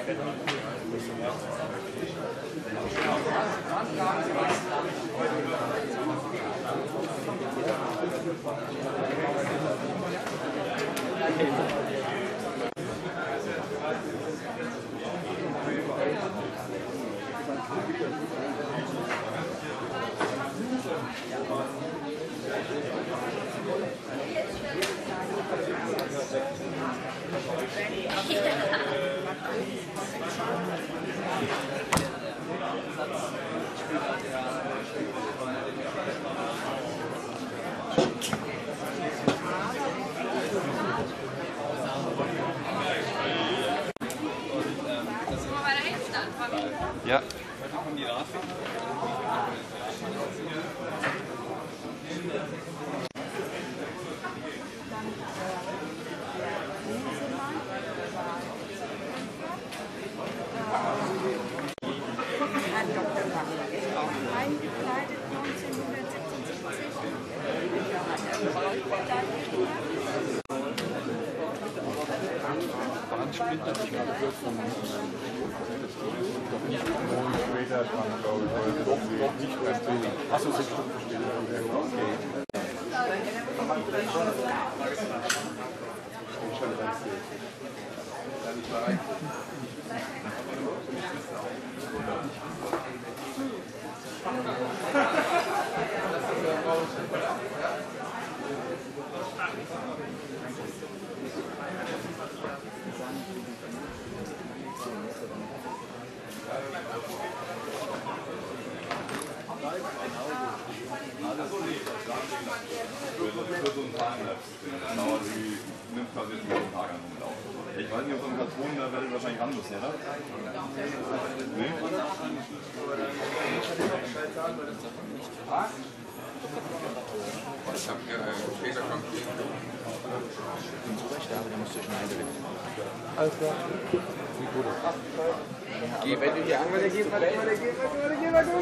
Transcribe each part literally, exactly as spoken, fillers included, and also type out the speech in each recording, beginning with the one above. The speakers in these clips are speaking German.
Ja. Später dran, glaube ich, doch, doch nicht mehr sehen. Achso, sechs Stunden später. Okay. Für so einen Timelapse dauert die, nimmt quasi jetzt einen Tag an Umlauf. Ich weiß nicht, ob so ein Karton, da werde ich wahrscheinlich ran müssen, oder? Nee? Ich habe hier einen Käse kommt. Zurecht, aber da musst du schneiden. Alles klar. Wie gut. Geh, wenn du hier anwendest, geh, warte, warte, geh, warte, warte, geh, warte,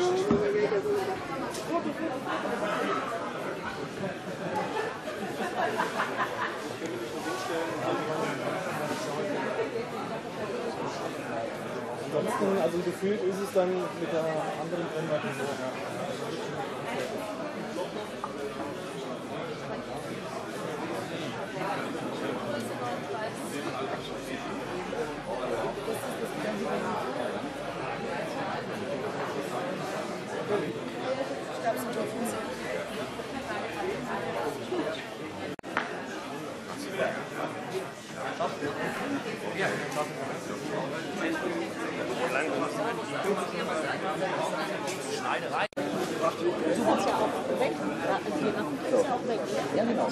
Ansonsten, also gefühlt ist es dann mit der anderen Brennweite so. Schneiderei. Du willst ja auch weg. Also wir machen das ja auch weg. Ja, genau.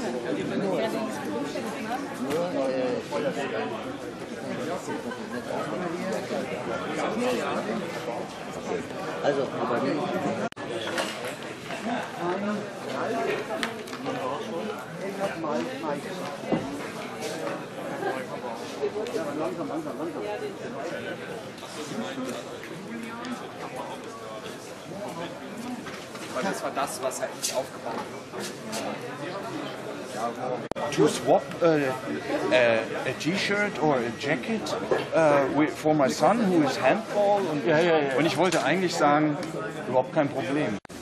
Nur, also, aber wie? Ja, langsam, langsam, langsam. Weil das war das, was halt nicht aufgebaut wurde. To swap a, a, a T-Shirt or a jacket uh, with, for my son who is handball und, Ja, ja, ja. und ich wollte eigentlich sagen, überhaupt kein Problem.